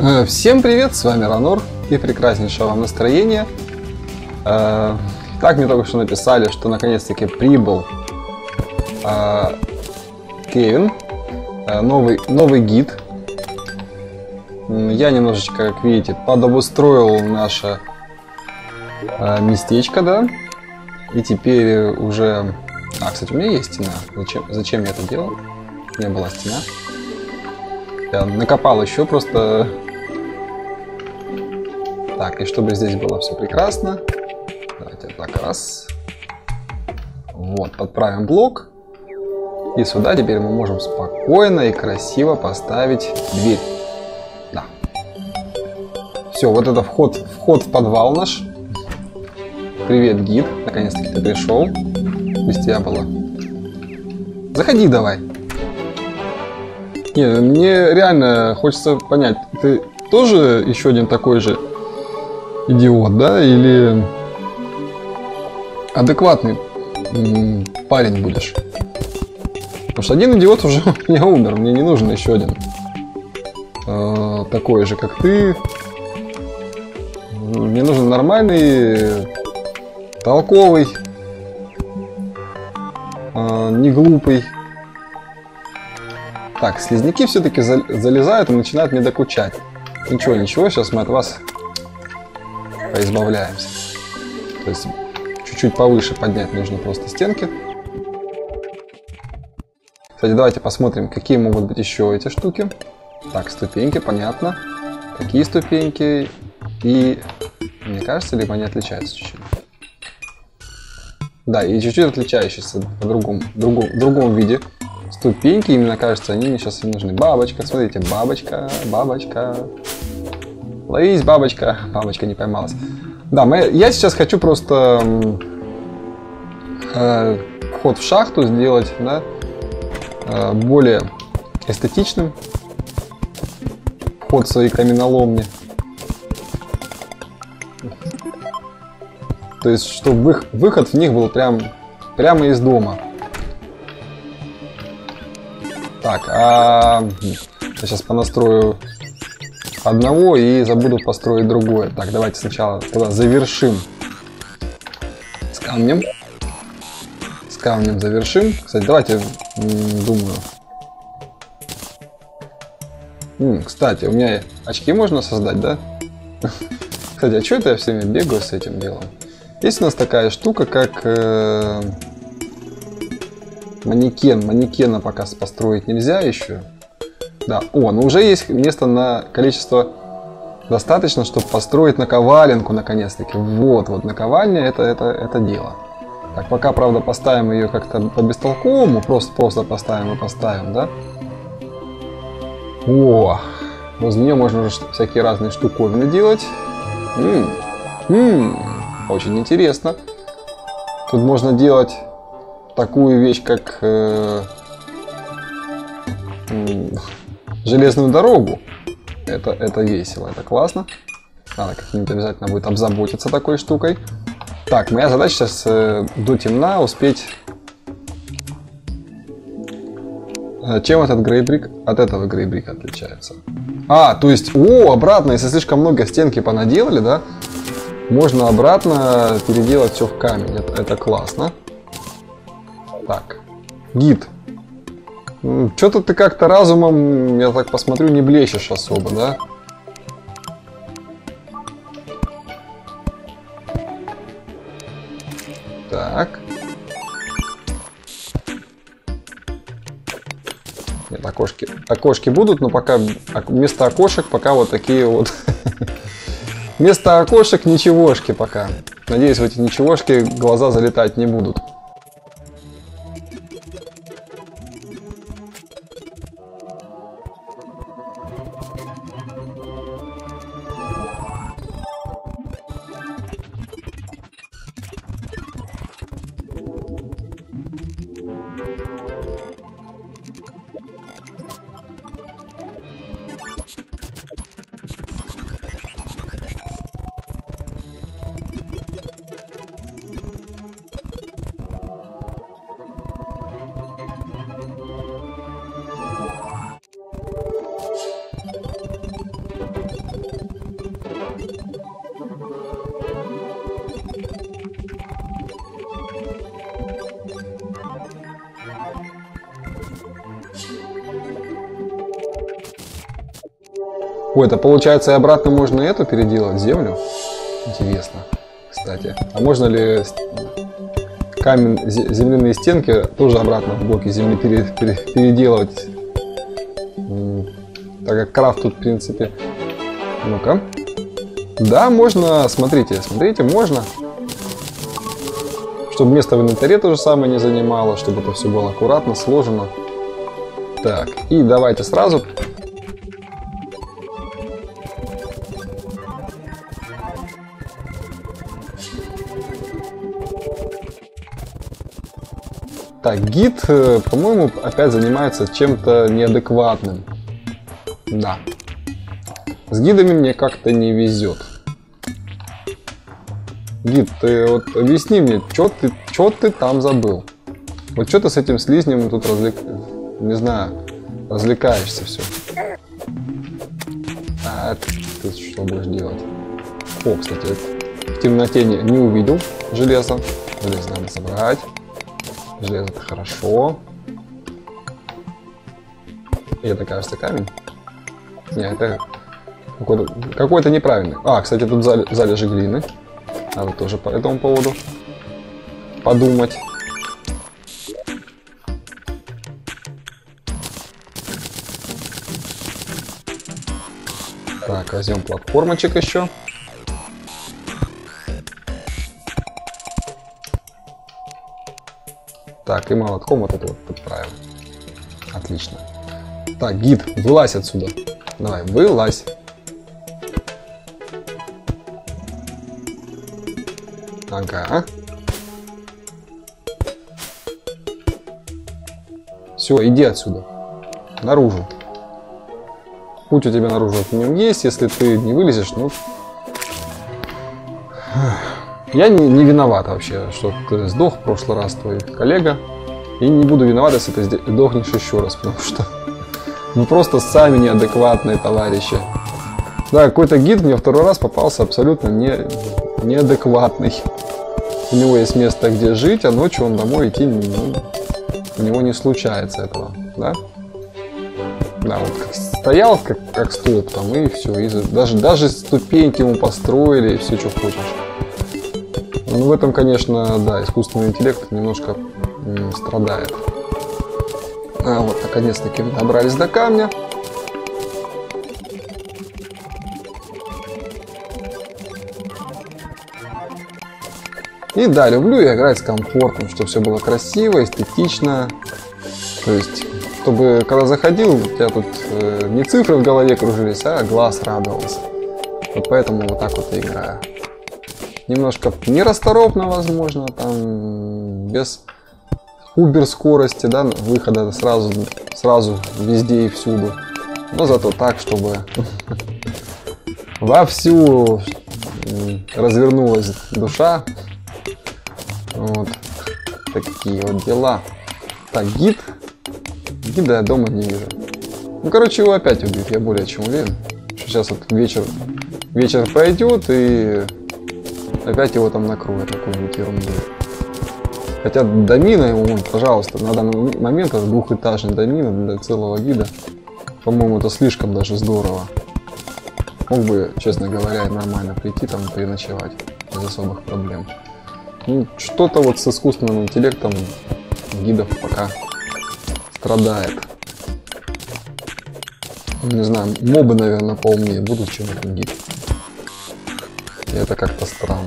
Всем привет, с вами Ранор и прекраснейшего вам настроения. Так, мне только что написали, что наконец-таки прибыл Кевин, новый гид. Я немножечко, как видите, подобустроил наше местечко, да. И теперь уже... кстати, у меня есть стена. Зачем я это делал? Не была стена. Я накопал еще просто... Так, и чтобы здесь было все прекрасно. Давайте так, раз. Вот, подправим блок. И сюда теперь мы можем спокойно и красиво поставить дверь. Да. Все, вот это вход в подвал наш. Привет, гид. Наконец-таки ты пришел. Без тебя было. Заходи давай. Не, мне реально хочется понять, ты тоже еще один такой же идиот, да? Или адекватный парень будешь? Потому что один идиот уже у меня умер. Мне не нужен еще один такой же, как ты. Мне нужен нормальный, толковый, не глупый. Так, слизняки все-таки залезают и начинают мне докучать. Ничего, сейчас мы от вас поизбавляемся. То есть чуть-чуть повыше поднять нужно просто стенки. Кстати, давайте посмотрим, какие могут быть еще эти штуки. Так, ступеньки, понятно. Какие ступеньки. И мне кажется, либо они отличаются чуть-чуть. Да, и чуть-чуть отличающиеся в другом виде. Ступеньки, именно кажется, они мне сейчас и нужны. Бабочка, смотрите, бабочка. Ловись, бабочка. Бабочка не поймалась. Да, я сейчас хочу просто вход в шахту сделать, да, более эстетичным. Вход в свои каменоломни. То есть, чтобы выход в них был прямо из дома. Так, я сейчас понастрою одного и забуду построить другое. Так, давайте сначала туда завершим с камнем. С камнем завершим. Кстати, давайте, думаю. Кстати, у меня очки можно создать, да? Кстати, а что это я все время бегаю с этим делом? Есть у нас такая штука, как манекен. Манекена пока построить нельзя еще. Да, ну уже есть место на количество достаточно, чтобы построить наковаленку наконец-таки. Вот, наковальня это дело. Так, пока, правда, поставим ее как-то по-бестолковому, просто поставим и поставим, да? Возле нее можно уже всякие разные штуковины делать. Очень интересно. Тут можно делать такую вещь, как железную дорогу. Это весело, это классно. Надо как-нибудь обязательно будет обзаботиться такой штукой. Так, моя задача сейчас до темна успеть. Чем этот грейбрик от этого грейбрика отличается? То есть, обратно, если слишком много стенки понаделали, да, можно обратно переделать все в камень. Это классно. Так, гид. Что-то ты как-то разумом, я так посмотрю, не блещешь особо, да? Так. Нет, окошки будут, но пока вместо окошек пока вот такие вот. Вместо окошек ничегошки пока. Надеюсь, в эти ничегошки глаза залетать не будут. Ой, это получается и обратно можно эту переделать, землю? Интересно, кстати. А можно ли земляные стенки тоже обратно в блоки земли переделывать? Так как крафт тут, в принципе... Ну-ка. Да, можно, смотрите, можно. Чтобы место в инвентаре то же самое не занимало, чтобы это все было аккуратно, сложено. Так, и давайте сразу... Так, гид, по-моему, опять занимается чем-то неадекватным. Да. С гидами мне как-то не везет. Гид, ты вот объясни мне, что ты там забыл? Вот что ты с этим слизнем тут не знаю, развлекаешься все. А ты что будешь делать? О, кстати, в темноте не увидел железо. Железо надо собрать. Железо это хорошо. И это, кажется, камень. Не, это какой-то неправильный. А, кстати, тут залежи глины. Надо тоже по этому поводу подумать. Так, возьмем платформочек еще. Так, и молотком вот это вот подправим. Отлично. Так, гид, вылазь отсюда. Давай, вылазь. Ага. Все, иди отсюда. Наружу. Путь у тебя наружу от нее есть. Если ты не вылезешь, ну... Я не виноват вообще, что ты сдох в прошлый раз, твой коллега. И не буду виноват, если ты сдохнешь еще раз, потому что вы просто сами неадекватные товарищи. Да, какой-то гид мне второй раз попался абсолютно неадекватный. У него есть место, где жить, а ночью он домой идти, ну, у него не случается этого, да? Да, вот стоял как столб там, и все, и даже ступеньки ему построили, и все, что хочешь. Ну, в этом, конечно, да, искусственный интеллект немножко страдает. А вот, наконец-таки добрались до камня. И да, люблю я играть с комфортом, чтобы все было красиво, эстетично. То есть, чтобы когда заходил, у тебя тут не цифры в голове кружились, а глаз радовался. Вот поэтому вот так вот и играю. Немножко нерасторопно, возможно, там без убер скорости, да, выхода сразу везде и всюду. Но зато так, чтобы вовсю развернулась душа. Вот такие вот дела. Так, гида я дома не вижу. Ну, короче, его опять убьют, я более чем уверен. Сейчас вот вечер пойдет и опять его там накроют какую-нибудь ерунду. Хотя домина ему, пожалуйста, на данный момент это двухэтажный домина для целого гида. По-моему, это слишком даже здорово. Мог бы, честно говоря, нормально прийти там и переночевать без особых проблем. Ну, что-то вот с искусственным интеллектом гидов пока страдает. Не знаю, мобы, наверное, поумнее будут, чем этот гид. И это как-то странно.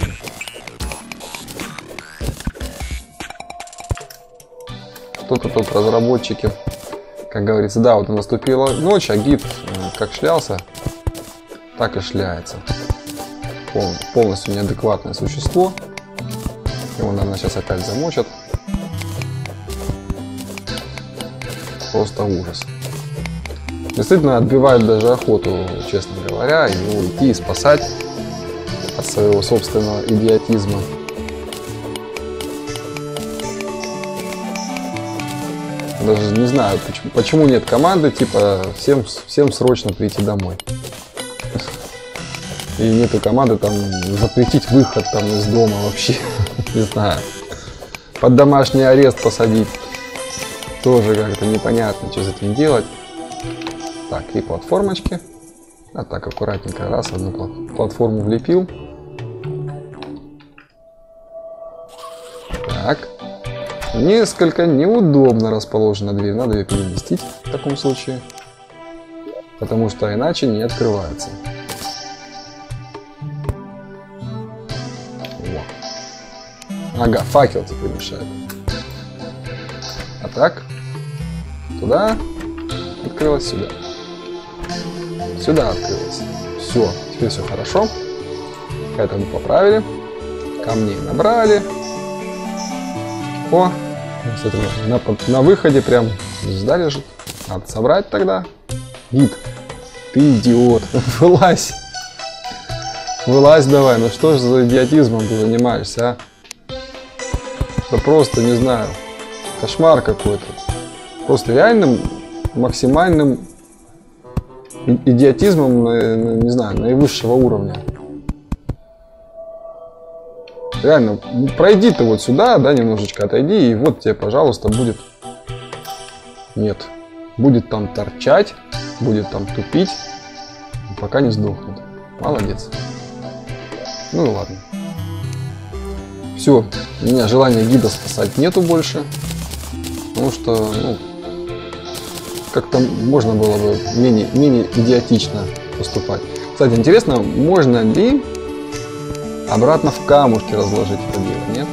Кто-то тут разработчики, как говорится, да, вот наступила ночь, а гид как шлялся, так и шляется. Полностью неадекватное существо. Его, наверное, сейчас опять замочат. Просто ужас. Действительно, отбивает даже охоту, честно говоря, его идти и спасать от своего собственного идиотизма. Даже не знаю, почему нет команды, типа, всем срочно прийти домой. И нету команды там запретить выход там из дома вообще. Не знаю. Под домашний арест посадить. Тоже как-то непонятно, что с этим делать. Так, и платформочки. А так, аккуратненько, раз, одну платформу влепил. Так. Несколько неудобно расположена дверь. Надо ее переместить в таком случае. Потому что иначе не открывается. Во. Ага, факел теперь мешает. А так. Туда. Открылось, сюда. Сюда открылось. Все, теперь все хорошо. Это мы поправили. Камней набрали. О, кстати, на выходе прям звезда лежит. Надо собрать тогда. Гид, ты идиот. Вылазь. Вылазь давай. Ну что же за идиотизмом ты занимаешься, а? Это просто, не знаю, кошмар какой-то. Просто реальным, максимальным идиотизмом, не знаю, наивысшего уровня. Реально, пройди ты вот сюда, да, немножечко отойди, и вот тебе, пожалуйста, будет... Нет. Будет там торчать, будет там тупить, пока не сдохнет. Молодец. Ну и ладно. Все, у меня желания гида спасать нету больше. Потому что, ну, как-то можно было бы менее идиотично поступать. Кстати, интересно, можно ли обратно в камушки разложить это дело, нет?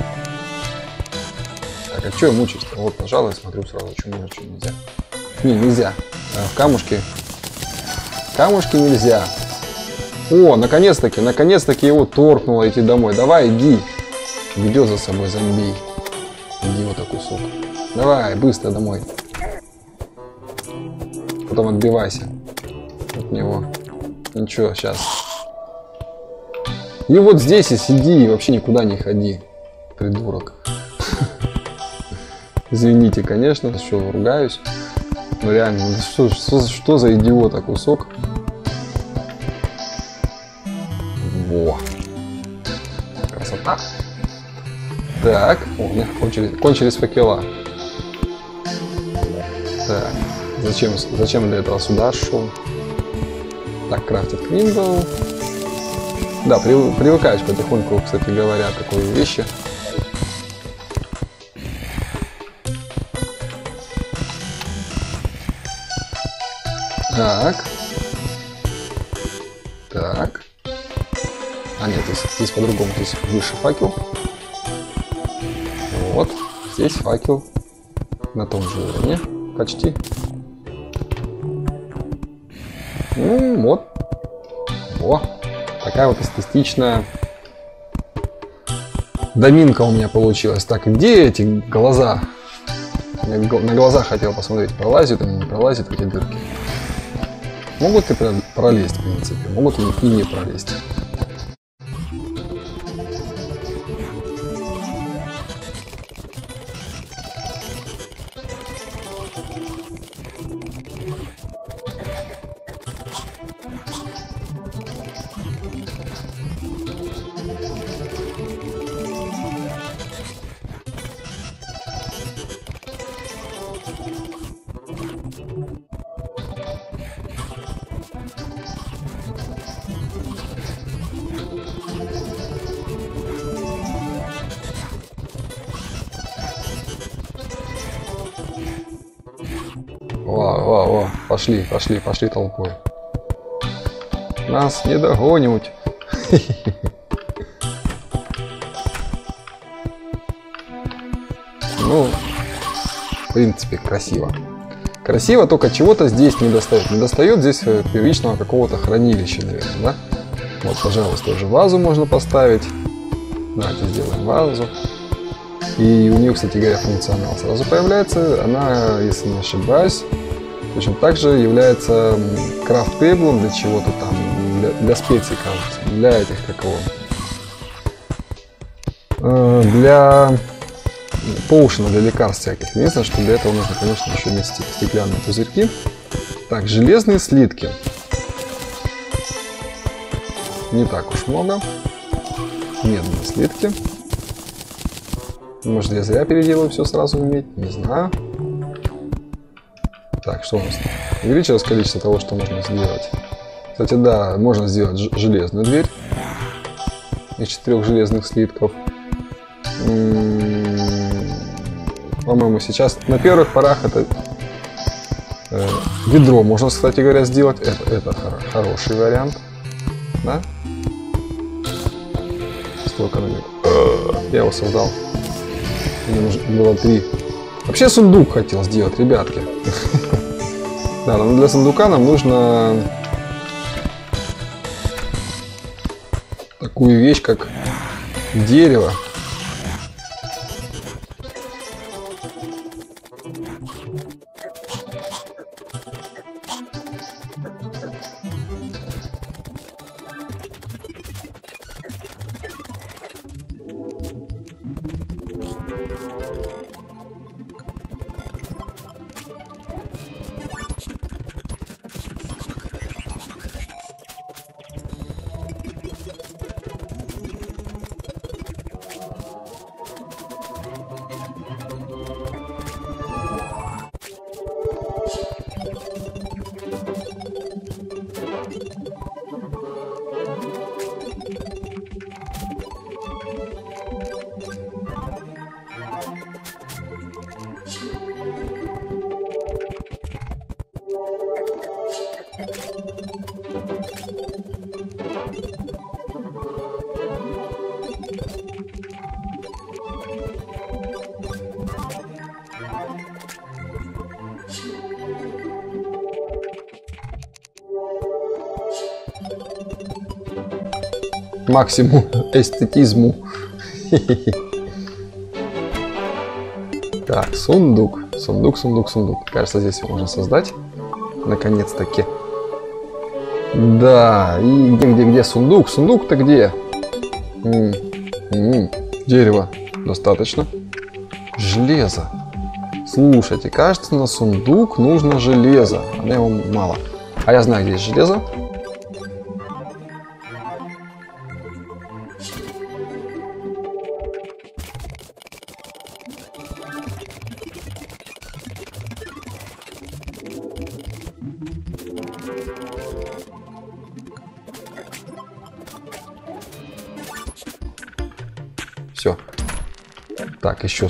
Так, а что я мучаюсь-то? Вот, нажал и смотрю сразу, что можно, что нельзя. Не, нельзя. В камушки. Камушки нельзя. О, наконец-таки его торкнуло идти домой. Давай, иди. Ведет за собой зомби. Идиота кусок. Давай, быстро домой. Потом отбивайся от него. Ничего, сейчас. И вот здесь и сиди, и вообще никуда не ходи. Придурок. Извините, конечно, что ругаюсь. Но реально, что за идиота кусок? Во. Красота. Так, о, у меня кончились факела. Так, зачем для этого сюда шел? Так, крафтит кримбл. Да, привыкаешь потихоньку, кстати говоря, к такой вещи. Так. Так. А нет, здесь по-другому. Здесь выше факел. Вот. Здесь факел. На том же уровне. Почти. Ну, вот. Во. Такая вот эстетичная доминка у меня получилась. Так, где эти глаза? Я на глаза хотел посмотреть, пролазят они, не пролазят эти дырки. Могут и пролезть, в принципе, могут и не пролезть. Во, пошли толпой. Нас не догонят. Ну, в принципе, красиво. Красиво, только чего-то здесь не достает. Не достает здесь первичного какого-то хранилища, наверное, да? Вот, пожалуйста, уже вазу можно поставить. Давайте сделаем вазу. И у нее, кстати говоря, функционал сразу появляется. Она, если не ошибаюсь, точно так же является крафт-тейблом для чего-то там, для специй, кажется, для этих, какого, для поушена, для лекарств всяких. Единственное, что для этого нужно, конечно, еще иметь стеклянные пузырьки. Так, железные слитки. Не так уж много. Медные слитки. Может, я зря переделаю все сразу иметь, не знаю. Так, что у нас? Увеличилось количество того, что можно сделать. Кстати, да, можно сделать железную дверь из 4 железных слитков. По-моему, сейчас на первых порах это ведро можно, кстати говоря, сделать. Это хороший вариант. Да? Столько на него. Я его создал. Мне нужно было 3. Вообще сундук хотел сделать, ребятки. Да, но для сундука нам нужно такую вещь, как дерево. Максимум эстетизму. Так, сундук. Сундук. Кажется, здесь его можно создать. Наконец-таки. Да, и где сундук? Сундук-то где? Дерево. Достаточно. Железо. Слушайте, кажется, на сундук нужно железо. А мне его мало. А я знаю, где есть железо. Все. Так, еще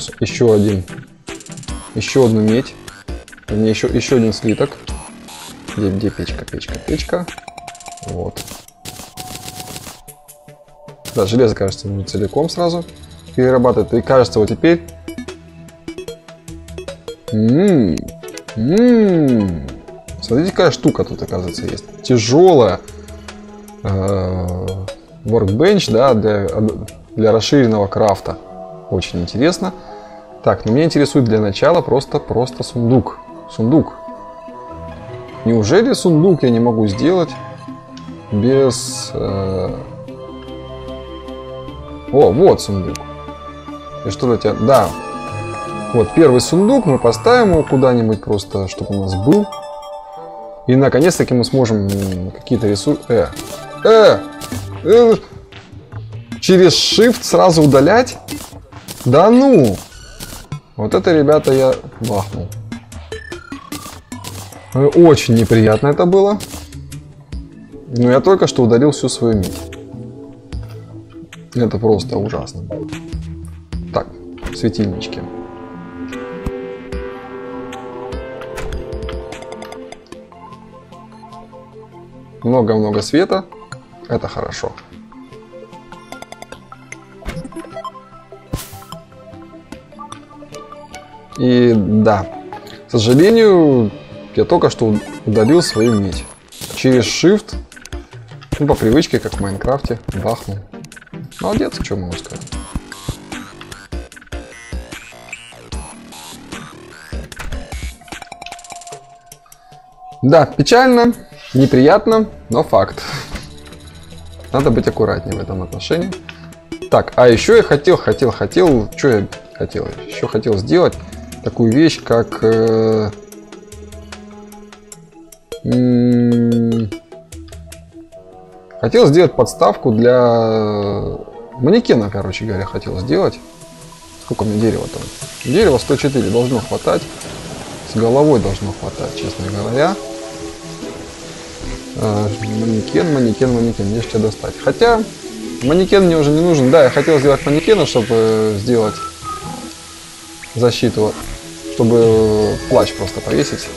одну медь. Мне еще один слиток. Где печка? Вот. Да, железо, кажется, нужно целиком сразу перерабатывать. И кажется, вот теперь... Смотрите, какая штука тут, оказывается, есть. Тяжелая. Workbench, да, для расширенного крафта. Очень интересно. Так, но меня интересует для начала просто сундук. Неужели сундук я не могу сделать без... О, вот сундук. И что для тебя... Да. Вот первый сундук. Мы поставим его куда-нибудь просто, чтобы у нас был. И наконец-таки мы сможем какие-то ресурсы... Через Shift сразу удалять? Да ну! Вот это, ребята, я бахнул. Очень неприятно это было. Но я только что удалил всю свою медь. Это просто ужасно. Так, светильнички. Много-много света. Это хорошо. И да, к сожалению, я только что удалил свою медь. Через Shift, ну, по привычке, как в Майнкрафте, бахнул. Молодец, что могу сказать. Да, печально, неприятно, но факт. Надо быть аккуратнее в этом отношении. Так, а еще я хотел, что я хотел? Еще хотел сделать такую вещь, как хотел сделать подставку для манекена, короче говоря, хотел сделать. Сколько у меня дерева там? Дерева 104 должно хватать. С головой должно хватать, честно говоря. Манекен. Мне что достать. Хотя манекен мне уже не нужен. Да, я хотел сделать манекена, чтобы сделать защиту, чтобы плащ просто повесить.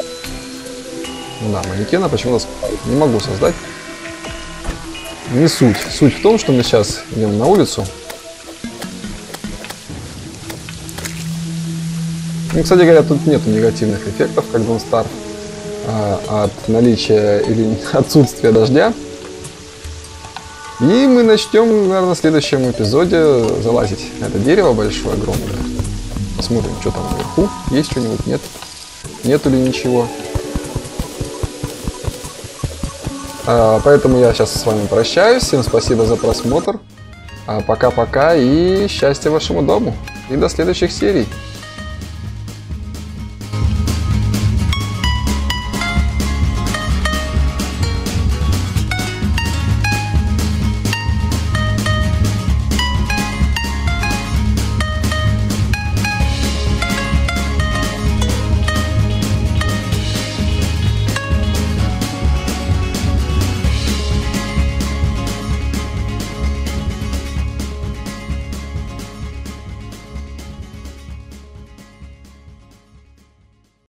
Да, манекена почему-то не могу создать. Не суть. Суть в том, что мы сейчас идем на улицу. Ну, кстати говоря, тут нет негативных эффектов, как Don't Starve, от наличия или отсутствия дождя. И мы начнем, наверное, в следующем эпизоде залазить на это дерево большое, огромное. Посмотрим, что там наверху. Есть что-нибудь? Нет? Нету ли ничего? Поэтому я сейчас с вами прощаюсь. Всем спасибо за просмотр. Пока-пока и счастья вашему дому. И до следующих серий.